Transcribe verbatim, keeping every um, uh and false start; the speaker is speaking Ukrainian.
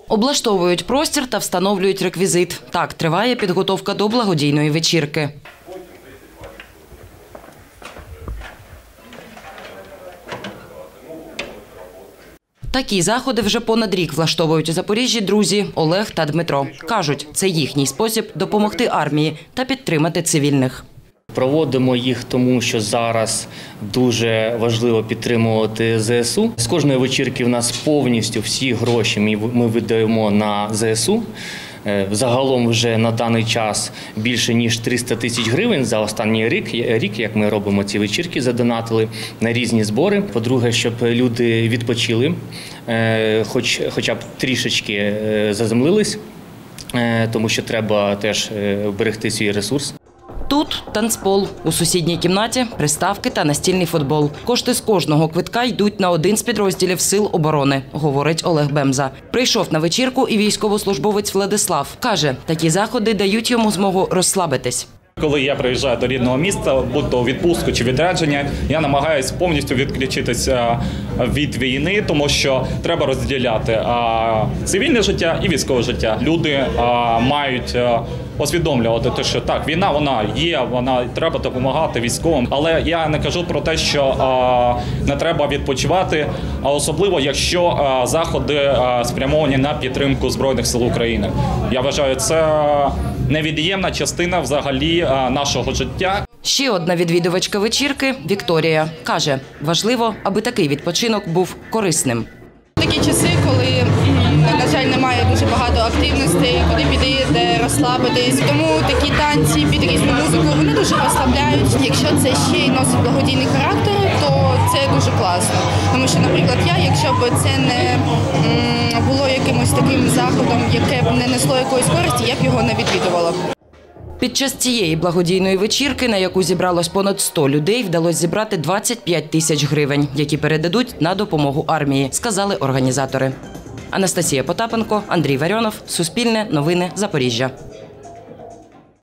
Облаштовують простір та встановлюють реквізит. Так триває підготовка до благодійної вечірки. Такі заходи вже понад рік влаштовують у Запоріжжі друзі Олег та Дмитро. Кажуть, це їхній спосіб допомогти армії та підтримати цивільних. Проводимо їх тому, що зараз дуже важливо підтримувати зе ес у. З кожної вечірки в нас повністю всі гроші ми видаємо на зе ес у. Загалом вже на даний час більше ніж триста тисяч гривень за останній рік, рік, як ми робимо ці вечірки, задонатили на різні збори. По-друге, щоб люди відпочили, хоч, хоча б трішечки заземлились, тому що треба теж берегти свій ресурс. Тут танцпол, у сусідній кімнаті приставки та настільний футбол. Кошти з кожного квитка йдуть на один з підрозділів Сил оборони, говорить Олег Бемза. Прийшов на вечірку і військовослужбовець Владислав. Каже, такі заходи дають йому змогу розслабитись. Коли я приїжджаю до рідного міста, будь то у відпустку чи відрядження, я намагаюся повністю відключитися від війни, тому що треба розділяти цивільне життя і військове життя. Люди мають усвідомлювати те, що так, війна вона є, вона треба допомагати військовим. Але я не кажу про те, що не треба відпочивати, а особливо, якщо заходи спрямовані на підтримку Збройних сил України. Я вважаю, це невід'ємна частина взагалі нашого життя. Ще одна відвідувачка вечірки – Вікторія. Каже, важливо, аби такий відпочинок був корисним. Такі часи, коли, на жаль, немає дуже багато активностей, куди піти, де розслабитись. Тому такі танці під різну музику, вони дуже розслабляють. Якщо це ще й носить благодійний характер, то це дуже класно. Тому що, наприклад, я, якщо б це не було якимось таким заходом, яке б не несло якоїсь користі, я б його не відвідувала. Під час цієї благодійної вечірки, на яку зібралось понад сто людей, вдалося зібрати двадцять п'ять тисяч гривень, які передадуть на допомогу армії, сказали організатори. Анастасія Потапенко, Андрій Варіонов, Суспільне, Новини, Запоріжжя.